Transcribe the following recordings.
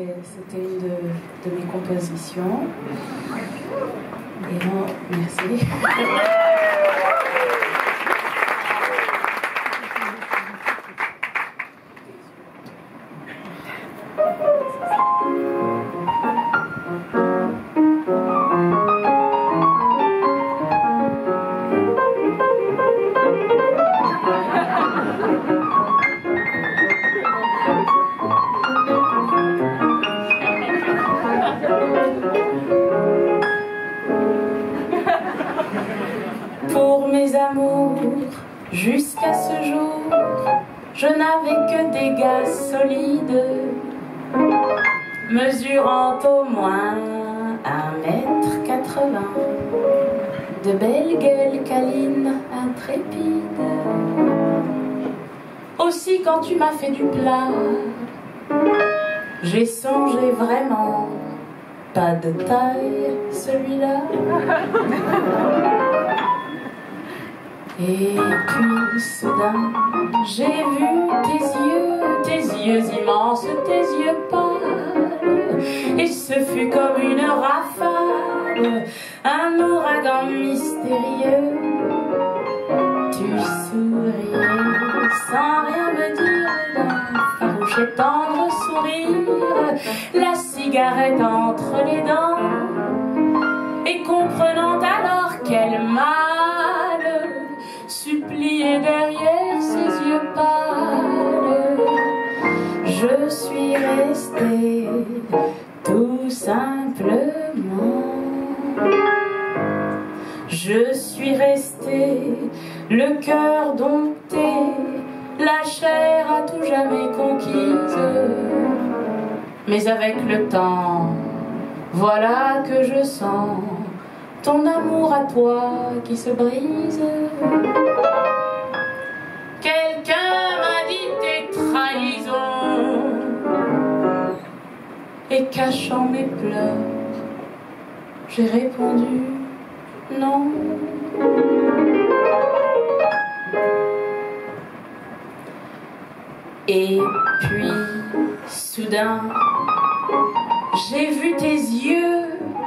c'était une de mes compositions. Et non, merci. Pour mes amours, jusqu'à ce jour, je n'avais que des gars solides, mesurant au moins 1,80 m, de belles gueules câlines intrépides. Aussi quand tu m'as fait du plat, j'ai songé vraiment, pas de taille celui-là. Et puis soudain, j'ai vu tes yeux immenses, tes yeux pâles. Et ce fut comme une rafale, un ouragan mystérieux. Tu souriais sans rien me dire, d'un farouche et tendre sourire, la cigarette entre les dents, et comprenant alors quel mal suppliait derrière ses yeux pâles, je suis restée tout simplement. Je suis restée, le cœur dompté, la chair à tout jamais conquise. Mais avec le temps, voilà que je sens ton amour à toi qui se brise. Quelqu'un m'a dit tes trahisons, et cachant mes pleurs, j'ai répondu non. Et puis, soudain, j'ai vu tes yeux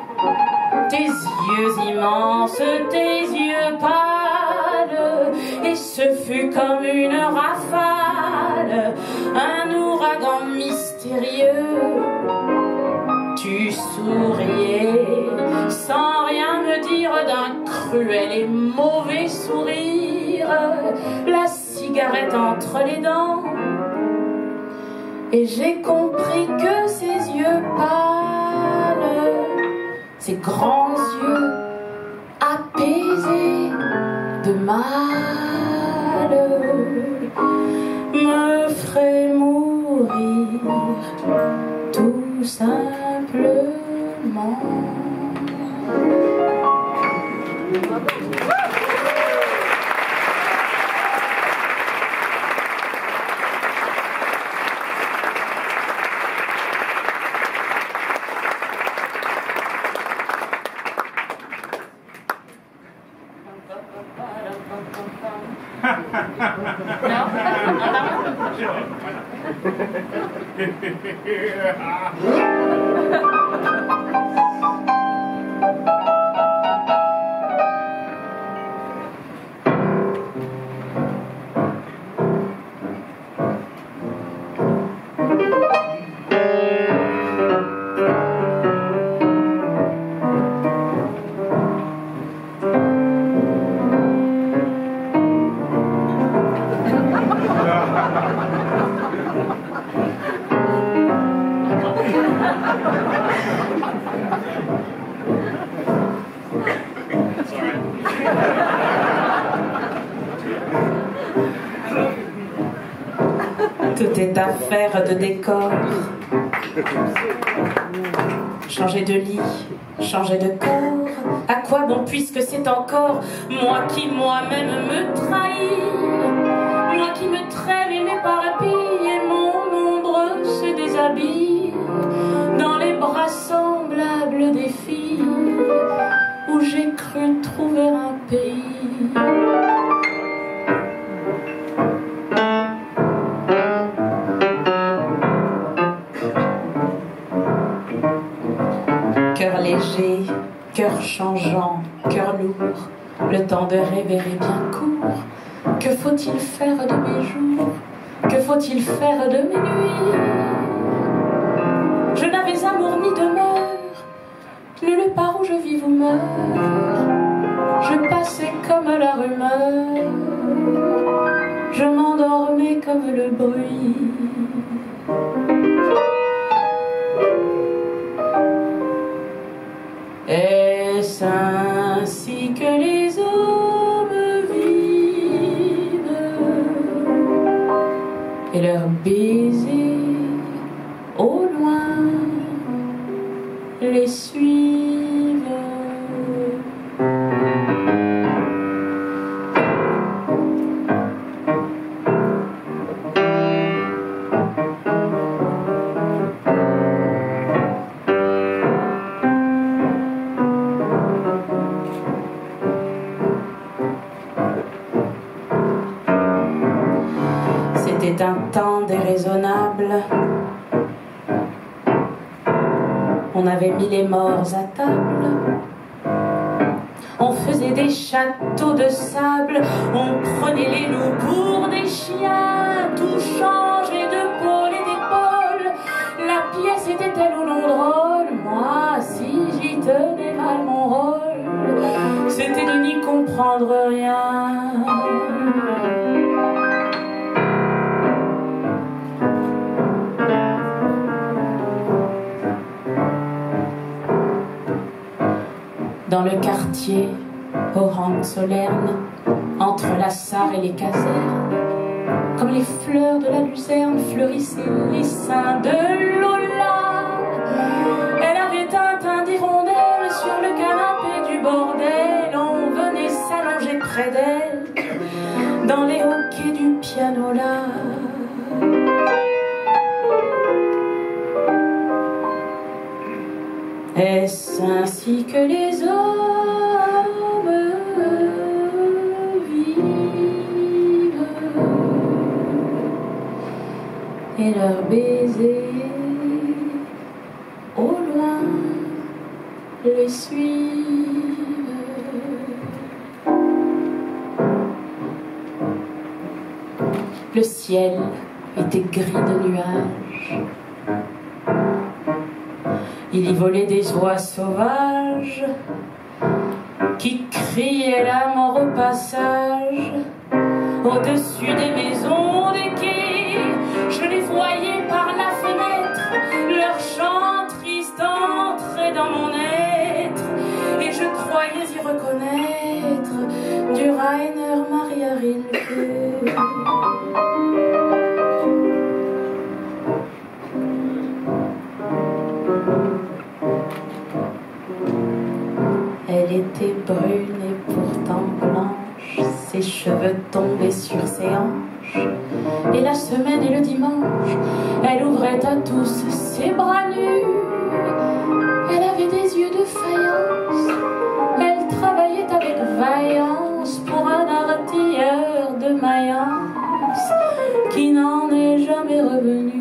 immenses, tes yeux pâles, et ce fut comme une rafale, un ouragan mystérieux. Tu souriais sans rien me dire, d'un cruel et mauvais sourire, la cigarette entre les dents, et j'ai compris que ces yeux pâles, ces grands yeux apaisés de mal, me feraient mourir tout simplement. Tout est affaire de décor. Changer de lit, changer de corps, à quoi bon puisque c'est encore moi qui moi-même me trahis, moi qui me traîne et m'éparpille, et mon ombre se déshabille dans les bras semblables des filles où j'ai cru trouver un pays. changeant, cœur lourd, le temps de rêver est bien court. Que faut-il faire de mes jours? Que faut-il faire de mes nuits? Je n'avais amour ni demeure, nulle part où je vis ou meurs. Je passais comme la rumeur, je m'endormais comme le bruit. Est-ce ainsi que les hommes vivent et leurs baisers au loin les suivent? C'était un temps déraisonnable. On avait mis les morts à table. On faisait des châteaux de sable. On prenait les loups pour des chiens. Tout changeait de pôle et d'épaule. La pièce était-elle ou non drôle? Moi, si j'y tenais mal mon rôle, c'était de n'y comprendre rien. Dans le quartier, aux Hohenzollern, entre la Sarre et les casernes, comme les fleurs de la luzerne fleurissaient les seins de Lola. Elle avait un teint d'hirondelle sur le canapé du bordel. On venait s'allonger près d'elle dans les hoquets du piano là. Est-ce ainsi que les hommes vivent et leurs baisers au loin les suivent? Le ciel était gris de nuages. Il y volait des oies sauvages qui criaient la mort au passage. Au-dessus des maisons, des quais, je les voyais par la fenêtre. Leur chant triste entrait dans mon être, et je croyais y reconnaître du Rainer Maria Rilke. Elle était brune et pourtant blanche, ses cheveux tombaient sur ses hanches, et la semaine et le dimanche, elle ouvrait à tous ses bras nus. Elle avait des yeux de faïence, elle travaillait avec vaillance pour un artilleur de Mayence qui n'en est jamais revenu.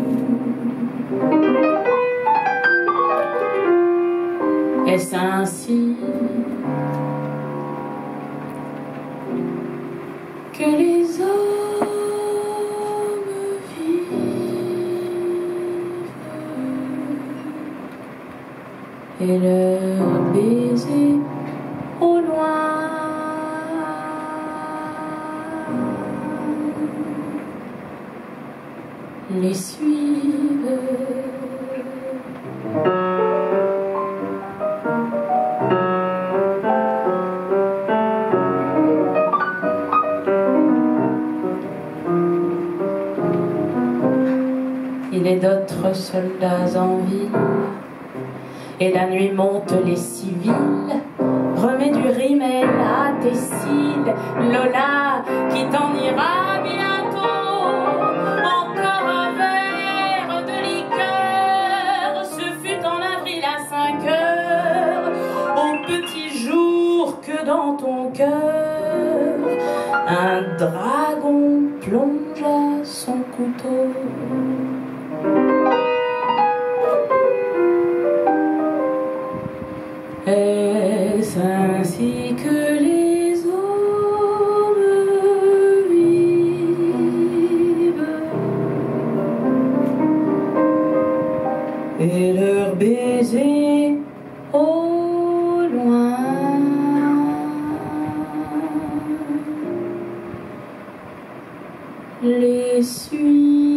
Est-ce ainsi que les hommes vivent et leurs baisers au loin les suivent? Il est d'autres soldats en ville, et la nuit monte les civils. Remets du rimel à tes cils, Lola, qui t'en ira bientôt. Encore un verre de liqueur, ce fut en avril à 5 heures, au petit jour que dans ton cœur un dragon plongea son couteau. les suit.